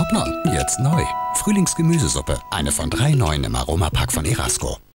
Hoppla, jetzt neu. Frühlingsgemüsesuppe. Eine von 3 neuen im Aromapack von Erasco.